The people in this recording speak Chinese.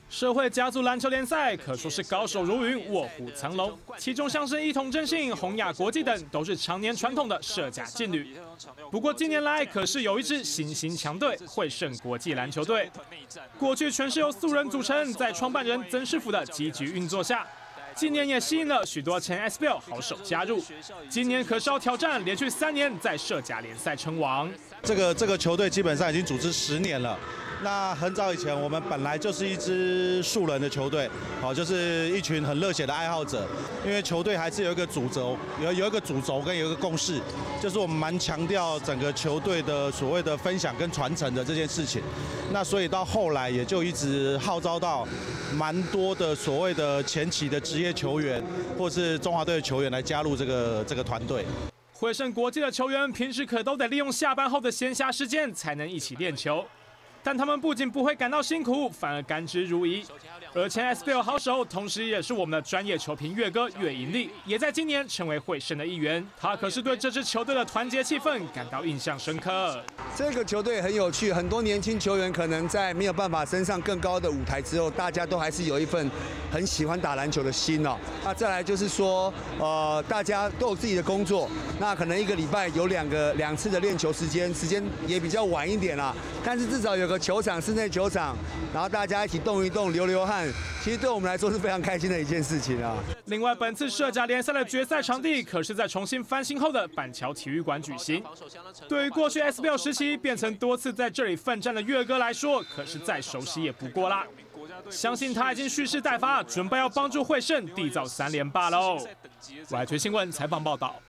社会甲组篮球联赛可说是高手如云、卧虎藏龙，其中像是一统正信、宏亚国际等都是常年传统的社甲劲旅。不过近年来可是有一支新兴强队——惠盛国际篮球队。过去全是由素人组成，在创办人曾师傅的积极运作下，今年也吸引了许多前 SBL 好手加入。今年可是要挑战连续3年在社甲联赛称王。 这个球队基本上已经组织10年了。 那很早以前，我们本来就是一支素人的球队，好，就是一群很热血的爱好者。因为球队还是有一个主轴，有一个主轴跟有一个共识，就是我们蛮强调整个球队的所谓的分享跟传承的这件事情。那所以到后来也就一直号召到蛮多的所谓的前期的职业球员，或是中华队的球员来加入这个团队。 惠盛国际的球员平时可都得利用下班后的闲暇时间才能一起练球。 但他们不仅不会感到辛苦，反而甘之如饴。而前 SBL 好手，同时也是我们的专业球评岳哥岳盈利，也在今年成为惠盛的一员。他可是对这支球队的团结气氛感到印象深刻。 这个球队很有趣，很多年轻球员可能在没有办法升上更高的舞台之后，大家都还是有一份很喜欢打篮球的心哦。那再来就是说，大家都有自己的工作，那可能一个礼拜有2次的练球时间也比较晚一点啦，但是至少有个球场，室内球场，然后大家一起动一动，流流汗，其实对我们来说是非常开心的一件事情啊。 另外，本次社甲联赛的决赛场地可是在重新翻新后的板桥体育馆举行。对于过去 SBL 时期变成多次在这里奋战的岳哥来说，可是再熟悉也不过啦。相信他已经蓄势待发，准备要帮助惠盛缔造3连霸喽。外推新闻采访报道。